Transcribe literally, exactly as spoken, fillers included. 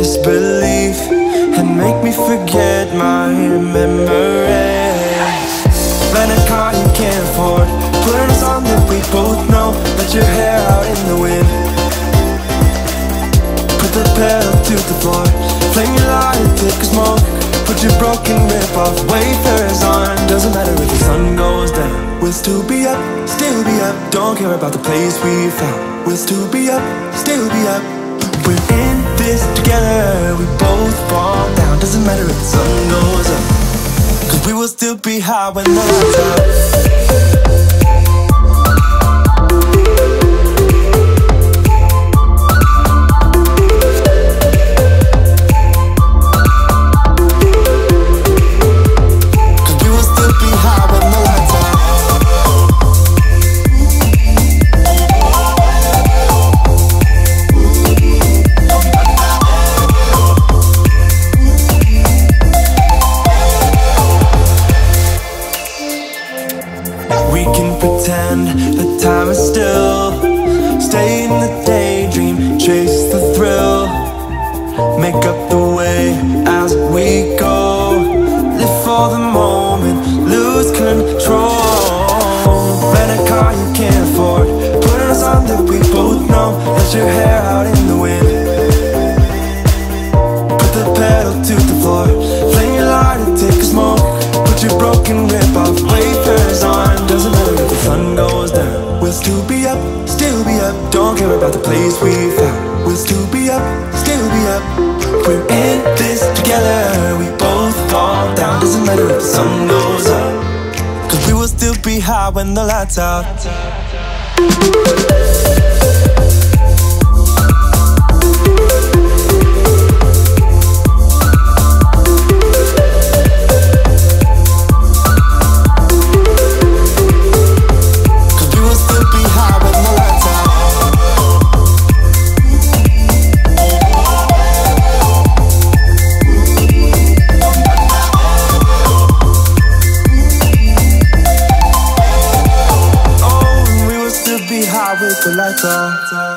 disbelief and make me forget my memories. Rent a car you can't afford, put on a song that we both know, let your hair out in the wind, put the pedal to the floor, flame your light, take a smoke, put your broken rip-off wafers on. Doesn't matter if the sun goes down, we'll still be up, still be up. Don't care about the place we found, we'll still be up, still be up. We're in this together, we both fall down. Doesn't matter if the sun goes up, cause we will still be high when the lights out. We can pretend that time is still, stay in the daydream, chase the thrill, make up the way as we go, live for the moment, lose control. Rent a car you can't afford, put on a song that we both know, let your hair out in the wind, put the pedal to the floor, flame your lighter, take a smoke, put your broken rip-off wafers on. Doesn't matter if the sun goes down, we'll still be up, still be up. Don't care about the place we found, we'll still be up, still be up. We're in this together, we both fall down. Doesn't matter if the sun goes up, cause we will still be high when the lights out. With the lights off.